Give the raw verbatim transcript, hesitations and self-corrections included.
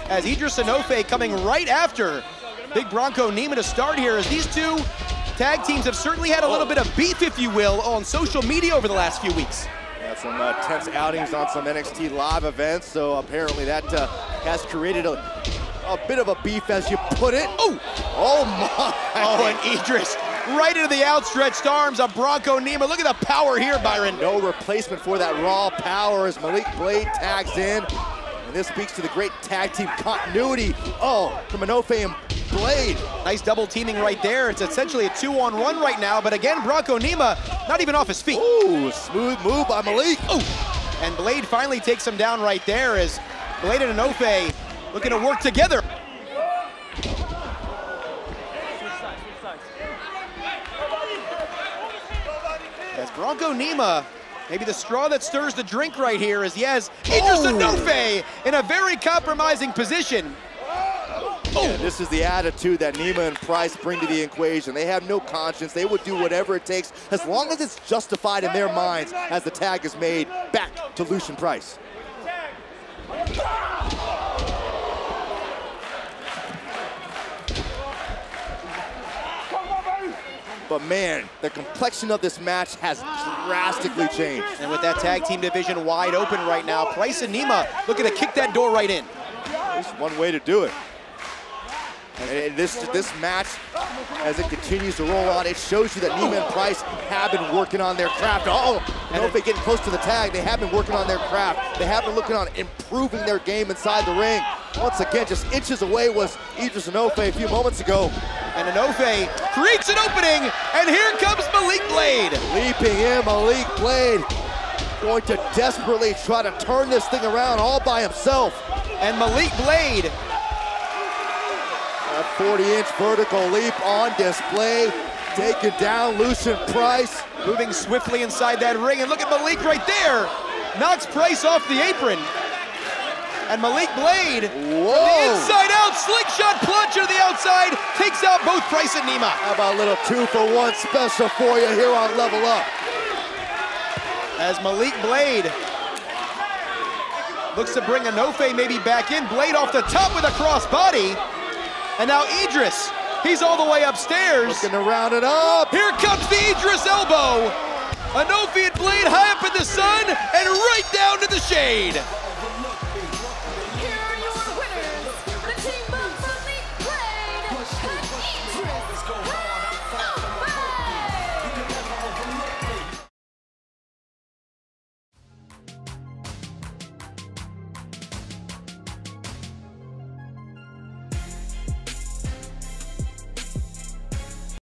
as Edris Enofé coming right after Big Bronco Nima to start here, as these two tag teams have certainly had a little bit of beef, if you will, on social media over the last few weeks. Yeah, some uh, tense outings on some N X T live events, so apparently that uh, has created a, a bit of a beef, as you put it. Oh! Oh my! Oh, and Edris right into the outstretched arms of Bronco Nima. Look at the power here, Byron. No replacement for that raw power as Malik Blade tags in. And this speaks to the great tag team continuity. Oh, from Enofé and Blade. Nice double teaming right there. It's essentially a two on one right now, but again, Bronco Nima not even off his feet. Ooh, smooth move by Malik. Oh, and Blade finally takes him down right there as Blade and Enofé looking to work together. As Bronco Nima, maybe the straw that stirs the drink right here is, yes, Edris Enofé in a very compromising position. Oh. Yeah, this is the attitude that Nima and Price bring to the equation. They have no conscience. They would do whatever it takes as long as it's justified in their minds as the tag is made back to Lucien Price. But man, the complexion of this match has drastically changed. And with that tag team division wide open right now, Price and Nima looking to kick that door right in. There's one way to do it. And this, this match, as it continues to roll on, it shows you that Nima and Price have been working on their craft. Oh, Enofé getting close to the tag. They have been working on their craft. They have been looking on improving their game inside the ring. Once again, just inches away was Edris Enofé a few moments ago. And Enofé creates an opening, and here comes Malik Blade. Leaping in, Malik Blade going to desperately try to turn this thing around all by himself. And Malik Blade, a forty inch vertical leap on display, taking down Lucien Price. Moving swiftly inside that ring, and look at Malik right there. Knocks Price off the apron. And Malik Blade, Whoa. from the inside out, slingshot plunge to the outside, takes out both Price and Nima. How about a little two for one special for you here on Level Up? As Malik Blade looks to bring Enofé maybe back in. Blade off the top with a crossbody. And now Edris, he's all the way upstairs. Looking to round it up. Here comes the Edris elbow. Enofé and Blade high up in the sun and right down to the shade.